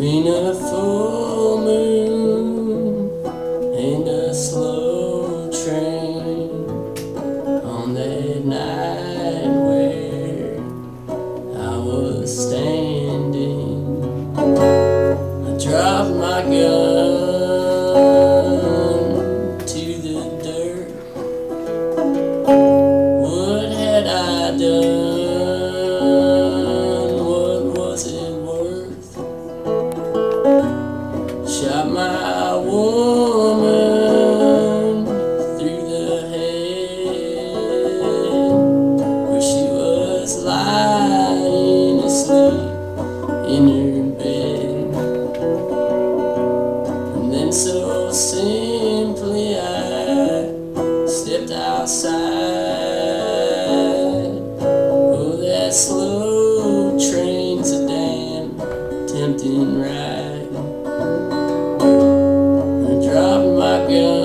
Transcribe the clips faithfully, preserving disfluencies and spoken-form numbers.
between a full moon and a slow train on that night where I was standing. I dropped my gun to the dirt. What had I done? Shot my woman through the head where she was lying asleep in her bed. And then so simply I stepped outside. Oh, that slow train's a damn tempting ride. Dropped my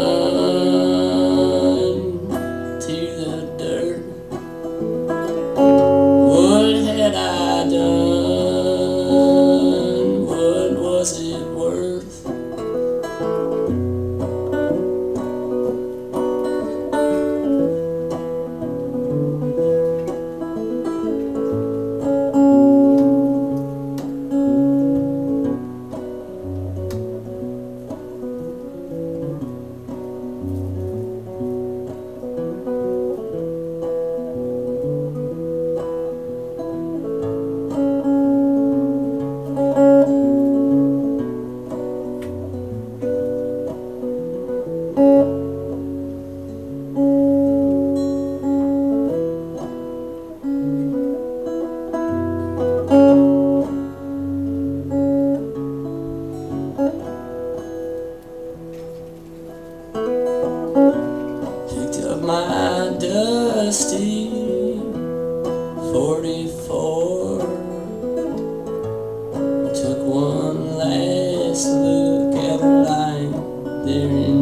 gun to the dirt. What had I done? What was it worth? Picked up my dusty forty-four, took one last look at the line there in